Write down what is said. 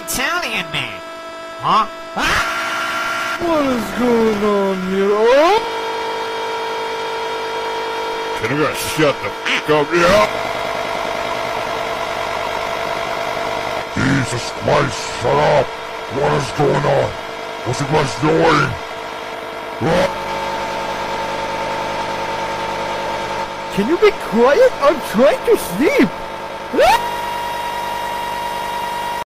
Italian man. Huh? Ah! What is going on here? Oh! Can you guys shut the f*** up, yeah? Jesus Christ, shut up! What is going on? What's you guys doing? Can you be quiet? I'm trying to sleep.